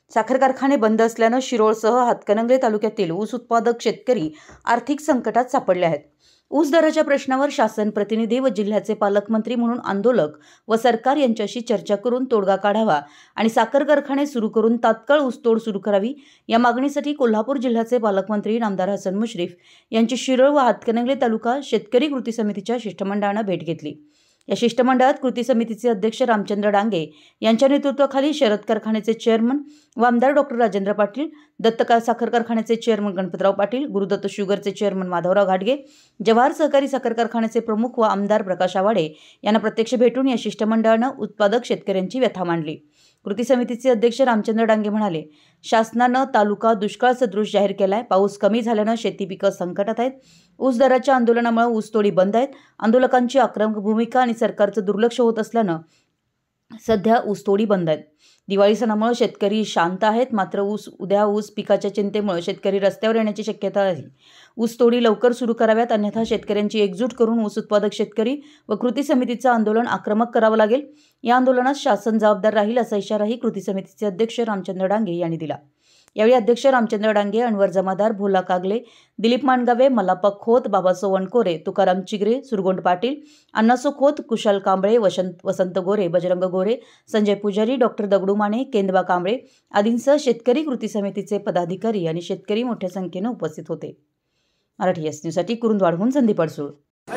साखर कारखाने बंद असल्यानं शिरोळसह हातकणंगले तालुक्यातील ऊस उत्पादक शेतकरी आर्थिक संकटात सापडले आहेत। ऊस दराच्या प्रश्नावर शासन प्रतिनिधी व जिल्ह्याचे पालकमंत्री म्हणून आंदोलक व सरकार यांच्याशी चर्चा करून तोडगा काढावा आणि साखर कारखाने सुरू करून तात्काळ ऊसतोड सुरू करावी या मागणीसाठी कोल्हापूर जिल्ह्याचे पालकमंत्री नामदार हसन मुश्रीफ यांची शिरोळ व हातकणंगले तालुका शेतकरी कृती समितीच्या शिष्टमंडळाने भेट घेतली। या शिष्टमंडळात कृती समितीचे अध्यक्ष रामचंद्र डांगे यांच्या नेतृत्वाखाली शरद कारखान्याचे चेअरमन व आमदार डॉक्टर राजेंद्र पाटील, दत्त साखर कारखान्याचे चेअरमन गणपतराव पाटील, गुरुदत्त शुगरचे चेअरमन माधवराव घाटगे, जवाहर सहकारी साखर कारखान्याचे प्रमुख व आमदार प्रकाश आवाडे यांना प्रत्यक्ष भेटून या शिष्टमंडळाने उत्पादक शेतकऱ्यांची व्यथा मांडली। कृती समितीचे अध्यक्ष रामचंद्र डांगे म्हणाले, शासनाने तालुका दुष्काळ सदृश जाहीर केलाय। पाऊस कमी झाल्याने शेती पिके संकटात आहेत। ऊस दराच्या आंदोलनामुळे ऊसतोडी बंद आहेत। आंदोलकांची आक्रमक भूमिका आणि सरकारचं दुर्लक्ष होत असल्याने सध्या ऊसतोडी बंद आहेत। दिवाळी सणामुळे शेतकरी शांत आहेत, मात्र ऊस पिकाच्या चिंतेमुळे शेतकरी रस्त्यावर येण्याची शक्यता आहे। ऊसतोडी लवकर सुरू कराव्यात, अन्यथा शेतकऱ्यांची एकजूट करून ऊस उत्पादक शेतकरी व कृती समितीचं आंदोलन आक्रमक करावं लागेल। या आंदोलनात शासन जबाबदार राहील असा इशाराही कृती समितीचे अध्यक्ष रामचंद्र डांगे यांनी दिला। यावेळी अध्यक्ष रामचंद्र डांगे, अनवर जमादार, भोला कागले, दिलीप माणगावे, मल्लाप्पा खोत, बाबासो वनकोरे, तुकाराम चिगरे, सुरगोंड पाटील, अण्णासो खोत, कुशाल कांबळे, वसंत गोरे, बजरंग गोरे, संजय पुजारी, डॉक्टर दगडू माने, केंदबा कांबळे आदींसह शेतकरी कृती समितीचे पदाधिकारी आणि शेतकरी मोठ्या संख्येने उपस्थित होते। मराठी एस न्यूजसाठी कुरुंदवाडहून संदीप अडसूळ।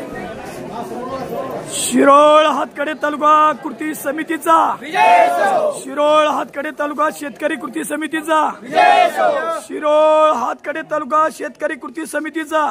शिरोळ हातकडे तालुका कृती समितीचा शिरोळ हातकडे तालुका शेतकरी कृती समितीचा शिरोळ हातकडे तालुका शेतकरी कृती समितीचा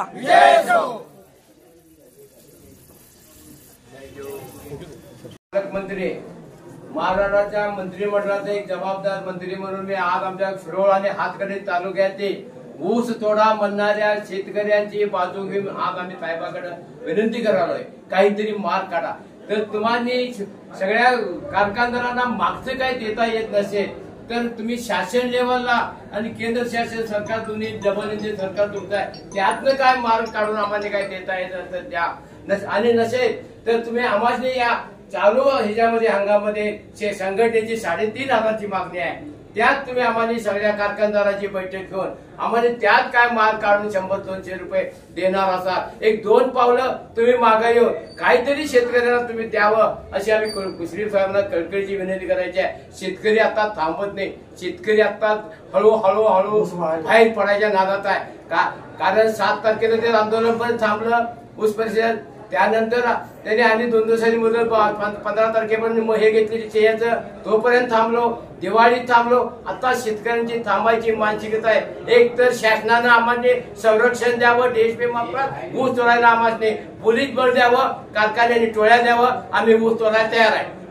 पालकमंत्री महाराष्ट्राच्या मंत्रिमंडळाचा एक जबाबदार मंत्री म्हणून मी आज आमच्या शिरोळ आणि हातकडे तालुक्यातील ऊस तोडा म्हणणाऱ्या शेतकऱ्यांची बाजू घेऊन आज आम्ही साहेबांकडे विनंती करालोय, काहीतरी मार्ग काढा। तर तुम्हाला सगळ्या कारखानदारांना मागचं काही देता येत नसेल तर तुम्ही शासन लेवलला आणि केंद्र शासन सरकार दोन्ही डबल इंजिन सरकार तुमचं त्यातनं काय मार्ग काढून आम्हाला काय देता येत असतं द्या, आणि नसेल तर तुम्ही आम्हाला या चालू ह्याच्यामध्ये हंगामध्ये संघटनेची 3,500ची मागणी आहे, त्यात तुम्ही आम्हाला सगळ्या कारखानदारांची बैठक घेऊन आम्हाला त्यात काय मार्ग काढून 100-200 रुपये देणार असाल, एक 2 पावलं तुम्ही मागे येऊन काहीतरी शेतकऱ्यांना तुम्ही द्यावं अशी आम्ही मुश्रीफ साहेबांना कळकळीची विनंती करायची आहे। शेतकरी आता थांबत नाही, शेतकरी आता हळूहळू बाहेर पडायच्या नादात आहे कारण 7 तारखेला ते आंदोलन पण थांबलं ऊस परिषद, त्यानंतर त्यांनी आणि 2 दिवसांनी मुदत 15 तारखेपर्यंत हे घेतली चेयाचं, तोपर्यंत थांबलो, दिवाळीत थांबलो। आता शेतकऱ्यांची थांबायची मानसिकता आहे। एक तर शासनानं आम्हाला संरक्षण द्यावं, देशप्रेम मार्फत ऊस तोडायला आम्हाला पोलीस बळ द्यावं, कारखान्यांनी टोळ्या द्यावं, आम्ही ऊस तोडायला तयार आहे।